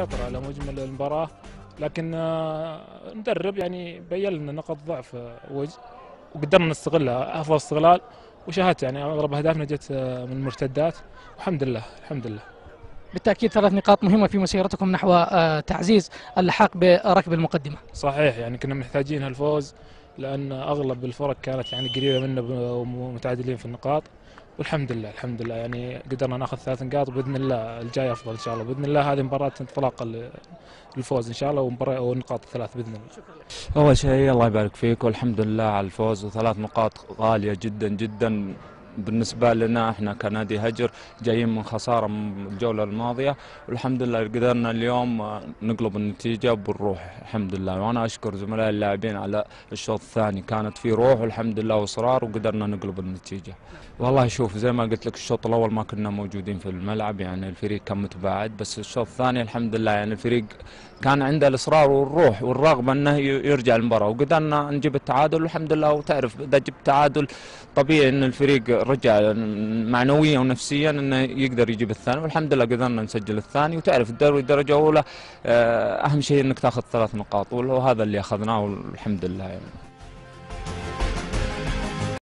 مسيطر على مجمل المباراة، لكن المدرب يعني بين لنا نقط ضعف وقدرنا نستغلها افضل استغلال. وشاهدت يعني اغلب اهدافنا جت من المرتدات، والحمد لله الحمد لله. بالتأكيد 3 نقاط مهمة في مسيرتكم نحو تعزيز اللحاق بركب المقدمة. صحيح، يعني كنا محتاجين هالفوز لان اغلب الفرق كانت يعني قريبه منا ومتعادلين في النقاط. والحمد لله الحمد لله يعني قدرنا ناخذ 3 نقاط، وباذن الله الجاي افضل ان شاء الله. باذن الله هذه مباراه انطلاق الفوز ان شاء الله، والنقاط الثلاث باذن الله. أول شيء الله يبارك فيك والحمد لله على الفوز، و3 نقاط غالية جدا جدا بالنسبة لنا احنا كنادي هجر، جايين من خسارة من الجولة الماضية، والحمد لله قدرنا اليوم نقلب النتيجة بالروح الحمد لله. وانا اشكر زملائي اللاعبين على الشوط الثاني، كانت في روح والحمد لله واصرار، وقدرنا نقلب النتيجة. والله شوف زي ما قلت لك، الشوط الاول ما كنا موجودين في الملعب، يعني الفريق كان متباعد، بس الشوط الثاني الحمد لله يعني الفريق كان عنده الاصرار والروح والرغبة انه يرجع المباراة، وقدرنا نجيب التعادل والحمد لله. وتعرف اذا جبت تعادل طبيعي ان الفريق رجع معنويا ونفسيا انه يقدر يجيب الثاني، والحمد لله قدرنا نسجل الثاني. وتعرف الدوري الدرجه الاولى اهم شيء انك تاخذ 3 نقاط، وهذا اللي اخذناه والحمد لله يعني.